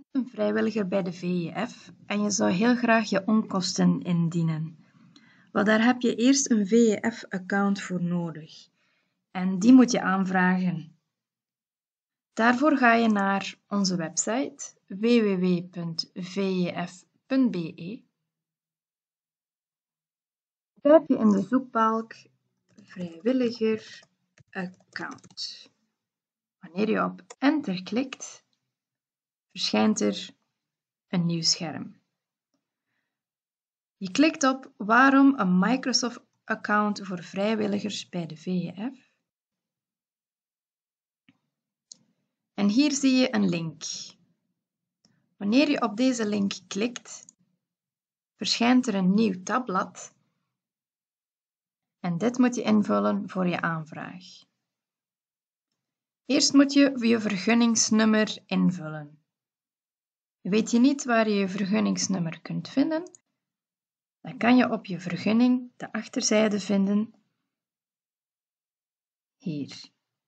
een vrijwilliger bij de VEF en je zou heel graag je onkosten indienen. Wel, daar heb je eerst een VEF-account voor nodig. En die moet je aanvragen. Daarvoor ga je naar onze website www.vef.be. Typ je in de zoekbalk vrijwilliger account. Wanneer je op enter klikt, verschijnt er een nieuw scherm. Je klikt op waarom een Microsoft-account voor vrijwilligers bij de VEF. En hier zie je een link. Wanneer je op deze link klikt, verschijnt er een nieuw tabblad. En dit moet je invullen voor je aanvraag. Eerst moet je je vergunningsnummer invullen. Weet je niet waar je je vergunningsnummer kunt vinden? Dan kan je op je vergunning de achterzijde vinden. Hier.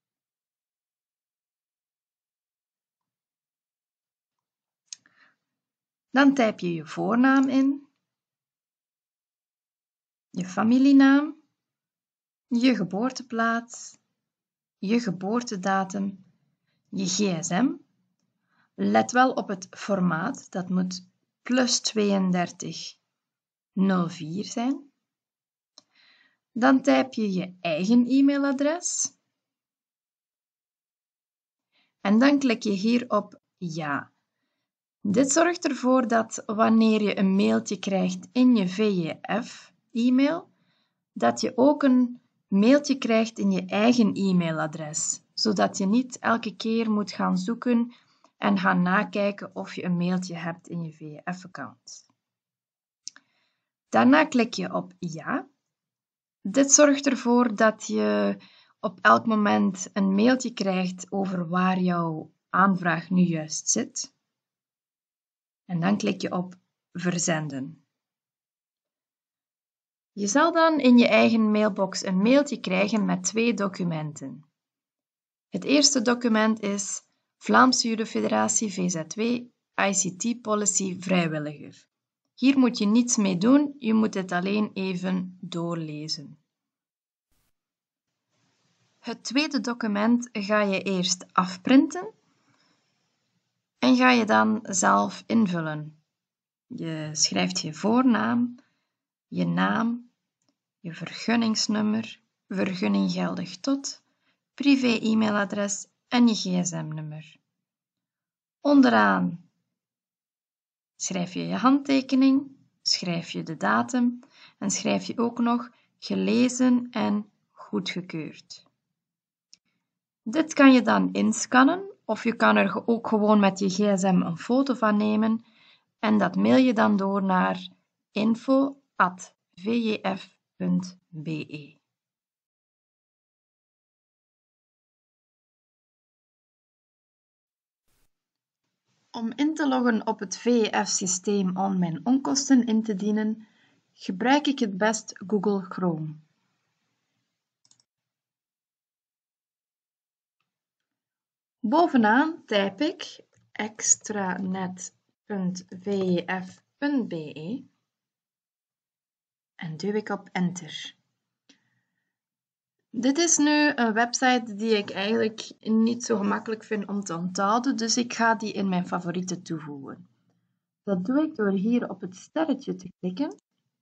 Dan typ je je voornaam in, je familienaam, je geboorteplaats, je geboortedatum, je gsm. Let wel op het formaat, dat moet +32 04 zijn. Dan typ je je eigen e-mailadres. En dan klik je hier op ja. Dit zorgt ervoor dat wanneer je een mailtje krijgt in je VEF-e-mail, dat je ook een mailtje krijgt in je eigen e-mailadres, zodat je niet elke keer moet gaan zoeken en gaan nakijken of je een mailtje hebt in je VEF-account. Daarna klik je op ja. Dit zorgt ervoor dat je op elk moment een mailtje krijgt over waar jouw aanvraag nu juist zit. En dan klik je op verzenden. Je zal dan in je eigen mailbox een mailtje krijgen met 2 documenten. Het eerste document is Vlaamse Judofederatie VZW ICT Policy Vrijwilliger. Hier moet je niets mee doen, je moet het alleen even doorlezen. Het tweede document ga je eerst afprinten en ga je dan zelf invullen. Je schrijft je voornaam, je naam, je vergunningsnummer, vergunning geldig tot, privé-e-mailadres en je gsm-nummer. Onderaan schrijf je je handtekening, schrijf je de datum en schrijf je ook nog gelezen en goedgekeurd. Dit kan je dan inscannen of je kan er ook gewoon met je gsm een foto van nemen en dat mail je dan door naar info@vef.be. Om in te loggen op het VEF-systeem om mijn onkosten in te dienen, gebruik ik het best Google Chrome. Bovenaan typ ik extranet.vef.be en duw ik op enter. Dit is nu een website die ik eigenlijk niet zo gemakkelijk vind om te onthouden, dus ik ga die in mijn favorieten toevoegen. Dat doe ik door hier op het sterretje te klikken.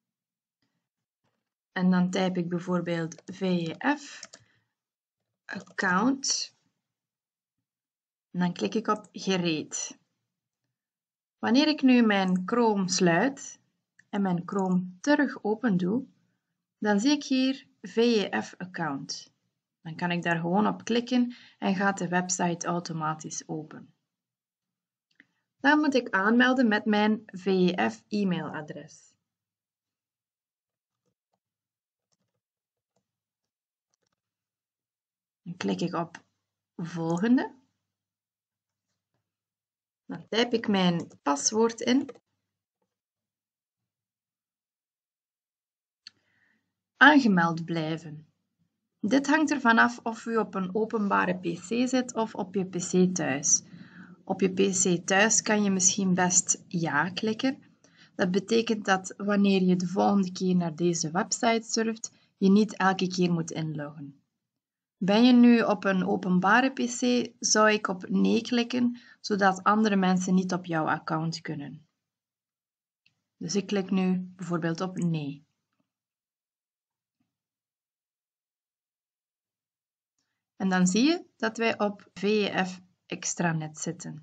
En dan typ ik bijvoorbeeld VEF account. En dan klik ik op gereed. Wanneer ik nu mijn Chrome sluit en mijn Chrome terug open doe, dan zie ik hier VEF account. Dan kan ik daar gewoon op klikken en gaat de website automatisch open. Dan moet ik aanmelden met mijn VEF e-mailadres. Dan klik ik op volgende. Dan typ ik mijn paswoord in. Aangemeld blijven. Dit hangt ervan af of u op een openbare pc zit of op je pc thuis. Op je pc thuis kan je misschien best ja klikken. Dat betekent dat wanneer je de volgende keer naar deze website surft, je niet elke keer moet inloggen. Ben je nu op een openbare pc, zou ik op nee klikken, zodat andere mensen niet op jouw account kunnen. Dus ik klik nu bijvoorbeeld op nee. En dan zie je dat wij op VEF Extranet zitten.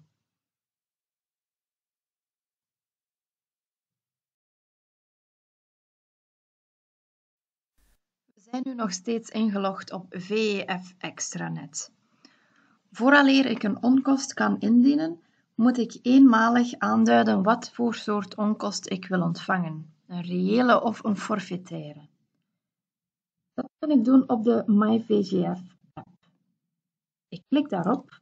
We zijn nu nog steeds ingelogd op VEF Extranet. Vooraleer ik een onkost kan indienen, moet ik eenmalig aanduiden wat voor soort onkost ik wil ontvangen, een reële of een forfaitaire. Dat kan ik doen op de MyVGF-app. Ik klik daarop.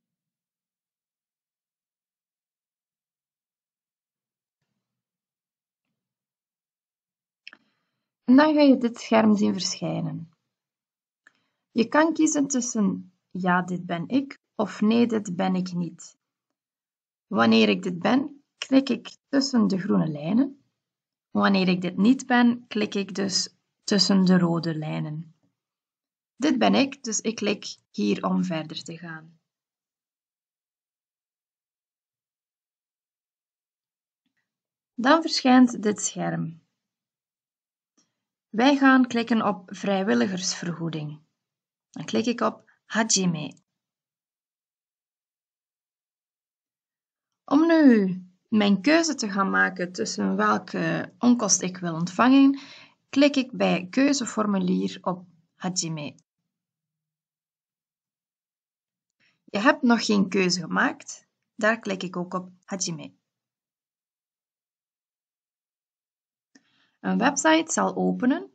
En dan ga je dit scherm zien verschijnen. Je kan kiezen tussen ja, dit ben ik of nee, dit ben ik niet. Wanneer ik dit ben, klik ik tussen de groene lijnen. Wanneer ik dit niet ben, klik ik dus tussen de rode lijnen. Dit ben ik, dus ik klik hier om verder te gaan. Dan verschijnt dit scherm. Wij gaan klikken op vrijwilligersvergoeding. Dan klik ik op Hajime. Om nu mijn keuze te gaan maken tussen welke onkost ik wil ontvangen, klik ik bij keuzeformulier op Hajime. Je hebt nog geen keuze gemaakt, daar klik ik ook op Hajime. Een website zal openen.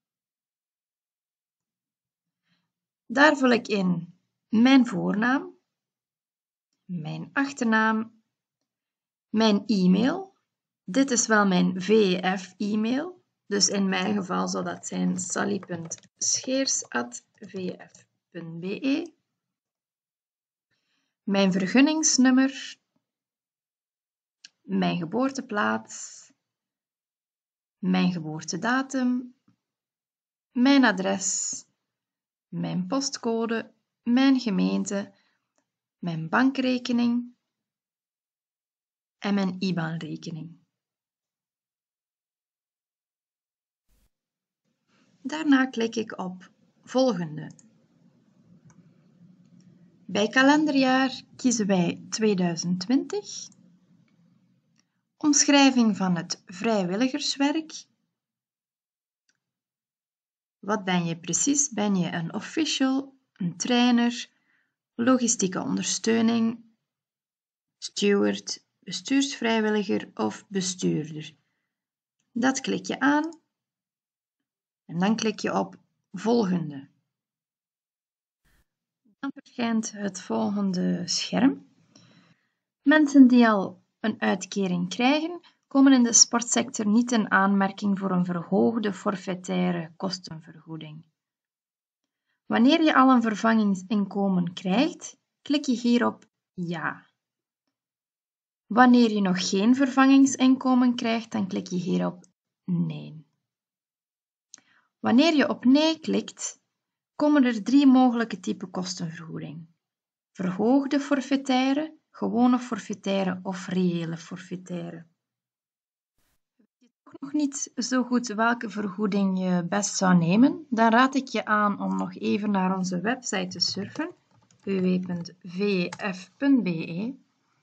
Daar vul ik in mijn voornaam, mijn achternaam, mijn e-mail. Dit is wel mijn VEF-e-mail, dus in mijn geval zal dat zijn sally.scheers@vef.be. Mijn vergunningsnummer, mijn geboorteplaats, mijn geboortedatum, mijn adres, mijn postcode, mijn gemeente, mijn bankrekening en mijn IBAN-rekening. Daarna klik ik op Volgende. Bij kalenderjaar kiezen wij 2020. Omschrijving van het vrijwilligerswerk. Wat ben je precies? Ben je een official, een trainer, logistieke ondersteuning, steward, bestuursvrijwilliger of bestuurder? Dat klik je aan en dan klik je op Volgende. Dan verschijnt het volgende scherm. Mensen die al een uitkering krijgen, komen in de sportsector niet in aanmerking voor een verhoogde forfaitaire kostenvergoeding. Wanneer je al een vervangingsinkomen krijgt, klik je hier op Ja. Wanneer je nog geen vervangingsinkomen krijgt, dan klik je hier op Nee. Wanneer je op Nee klikt, komen er 3 mogelijke typen kostenvergoeding. Verhoogde forfaitaire, gewone forfaitaire of reële forfaitaire. Weet je toch nog niet zo goed welke vergoeding je best zou nemen? Dan raad ik je aan om nog even naar onze website te surfen, www.vef.be.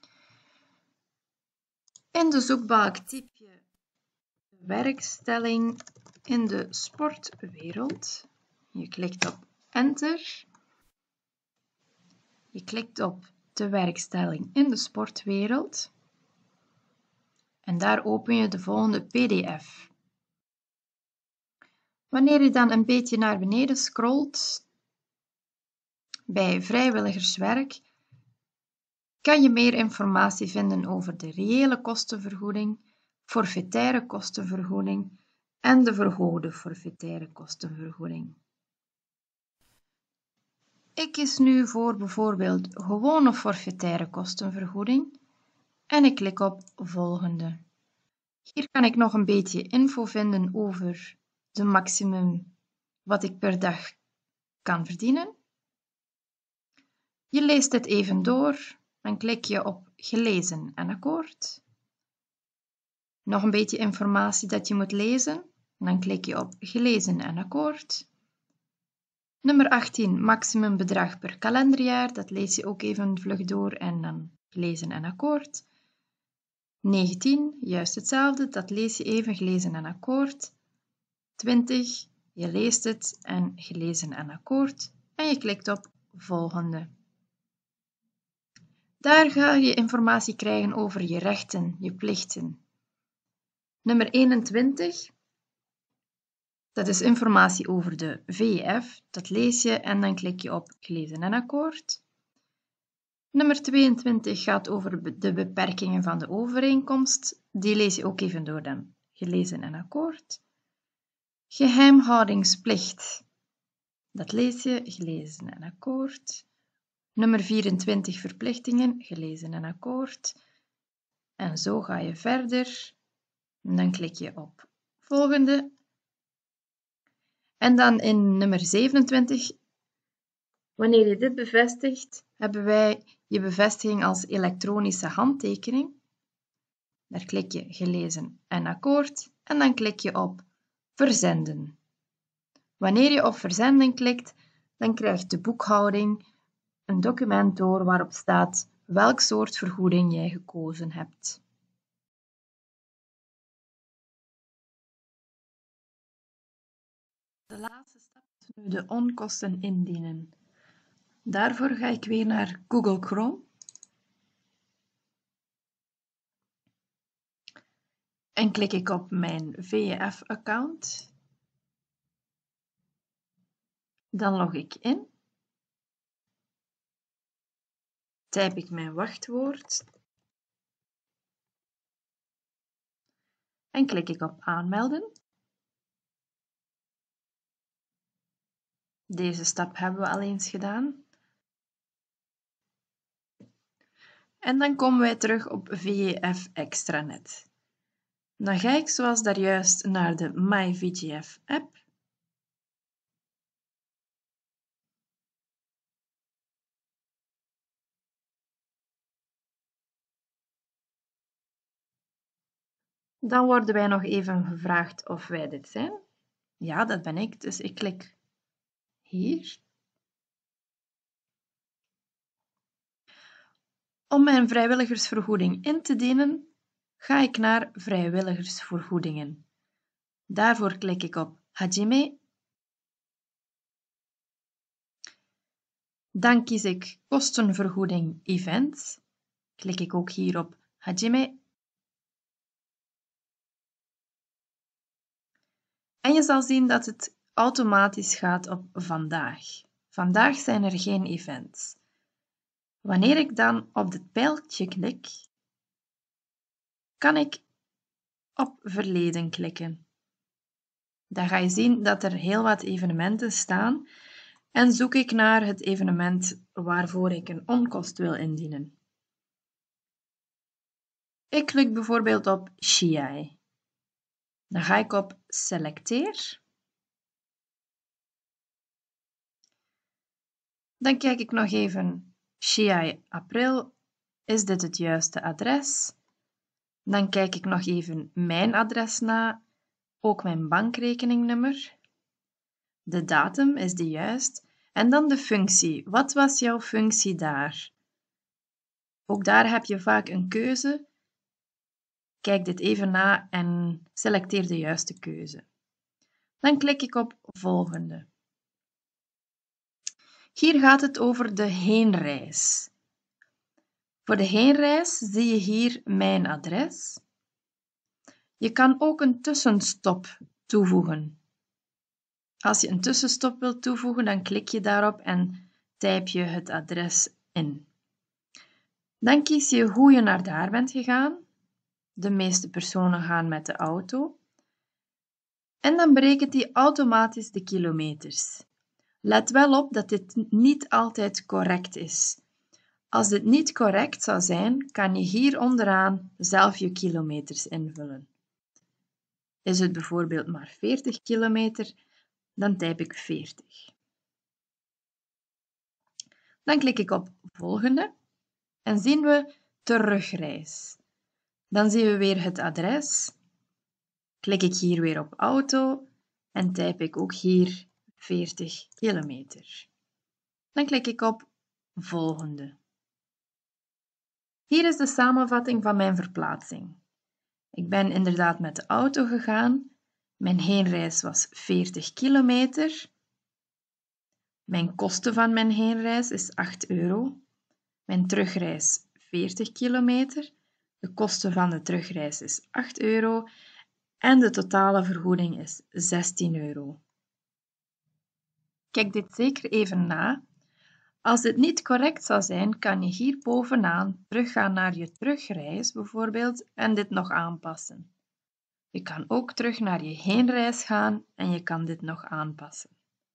In de zoekbalk typ je werkstelling in de sportwereld. Je klikt op Enter. Je klikt op de werkstelling in de sportwereld. En daar open je de volgende PDF. Wanneer je dan een beetje naar beneden scrolt, bij vrijwilligerswerk, kan je meer informatie vinden over de reële kostenvergoeding, forfaitaire kostenvergoeding en de verhoogde forfaitaire kostenvergoeding. Ik kies nu voor bijvoorbeeld gewone forfaitaire kostenvergoeding en ik klik op volgende. Hier kan ik nog een beetje info vinden over de maximum wat ik per dag kan verdienen. Je leest het even door, dan klik je op gelezen en akkoord. Nog een beetje informatie dat je moet lezen, dan klik je op gelezen en akkoord. Nummer 18, maximum bedrag per kalenderjaar, dat lees je ook even vlug door en dan gelezen en akkoord. 19, juist hetzelfde, dat lees je even gelezen en akkoord. 20, je leest het en gelezen en akkoord en je klikt op volgende. Daar ga je informatie krijgen over je rechten, je plichten. Nummer 21, dat is informatie over de VEF, dat lees je en dan klik je op gelezen en akkoord. Nummer 22 gaat over de beperkingen van de overeenkomst, die lees je ook even door dan gelezen en akkoord. Geheimhoudingsplicht, dat lees je gelezen en akkoord. Nummer 24 verplichtingen, gelezen en akkoord. En zo ga je verder. En dan klik je op volgende. En dan in nummer 27, wanneer je dit bevestigt, hebben wij je bevestiging als elektronische handtekening. Daar klik je gelezen en akkoord en dan klik je op verzenden. Wanneer je op verzenden klikt, dan krijgt de boekhouding een document door waarop staat welk soort vergoeding jij gekozen hebt. De laatste stap is nu de onkosten indienen. Daarvoor ga ik weer naar Google Chrome. En klik ik op mijn VEF-account. Dan log ik in. Typ ik mijn wachtwoord. En klik ik op aanmelden. Deze stap hebben we al eens gedaan. En dan komen wij terug op VEF Extranet. Dan ga ik zoals daarjuist naar de MyVGF app. Dan worden wij nog even gevraagd of wij dit zijn. Ja, dat ben ik, dus ik klik hier. Om mijn vrijwilligersvergoeding in te dienen, ga ik naar vrijwilligersvergoedingen. Daarvoor klik ik op Hajime. Dan kies ik kostenvergoeding events. Klik ik ook hier op Hajime. En je zal zien dat het automatisch gaat op vandaag. Vandaag zijn er geen events. Wanneer ik dan op het pijltje klik, kan ik op verleden klikken. Dan ga je zien dat er heel wat evenementen staan en zoek ik naar het evenement waarvoor ik een onkost wil indienen. Ik klik bijvoorbeeld op Shiai. Dan ga ik op selecteer. Dan kijk ik nog even Shiai april. Is dit het juiste adres? Dan kijk ik nog even mijn adres na, ook mijn bankrekeningnummer. De datum is die juist. En dan de functie. Wat was jouw functie daar? Ook daar heb je vaak een keuze. Kijk dit even na en selecteer de juiste keuze. Dan klik ik op volgende. Hier gaat het over de heenreis. Voor de heenreis zie je hier mijn adres. Je kan ook een tussenstop toevoegen. Als je een tussenstop wilt toevoegen, dan klik je daarop en typ je het adres in. Dan kies je hoe je naar daar bent gegaan. De meeste personen gaan met de auto. En dan berekent hij automatisch de kilometers. Let wel op dat dit niet altijd correct is. Als dit niet correct zou zijn, kan je hier onderaan zelf je kilometers invullen. Is het bijvoorbeeld maar 40 kilometer, dan typ ik 40. Dan klik ik op volgende en zien we terugreis. Dan zien we weer het adres. Klik ik hier weer op auto en typ ik ook hier 40 kilometer. Dan klik ik op volgende. Hier is de samenvatting van mijn verplaatsing. Ik ben inderdaad met de auto gegaan. Mijn heenreis was 40 kilometer. Mijn kosten van mijn heenreis is 8 euro. Mijn terugreis 40 kilometer. De kosten van de terugreis is 8 euro. En de totale vergoeding is 16 euro. Kijk dit zeker even na. Als dit niet correct zou zijn, kan je hier bovenaan teruggaan naar je terugreis bijvoorbeeld en dit nog aanpassen. Je kan ook terug naar je heenreis gaan en je kan dit nog aanpassen.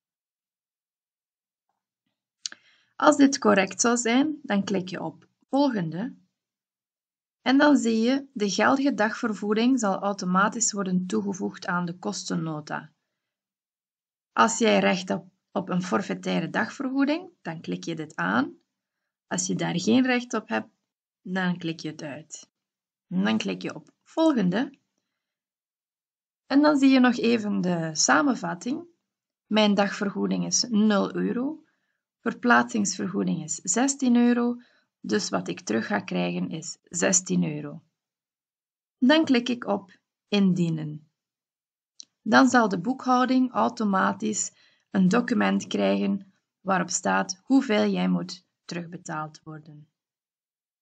Als dit correct zou zijn, dan klik je op volgende en dan zie je de geldige dagvergoeding zal automatisch worden toegevoegd aan de kostennota. Als jij recht hebt op een forfaitaire dagvergoeding, dan klik je dit aan. Als je daar geen recht op hebt, dan klik je het uit. En dan klik je op volgende. En dan zie je nog even de samenvatting. Mijn dagvergoeding is 0 euro. Verplaatsingsvergoeding is 16 euro. Dus wat ik terug ga krijgen is 16 euro. Dan klik ik op indienen. Dan zal de boekhouding automatisch een document krijgen waarop staat hoeveel jij moet terugbetaald worden.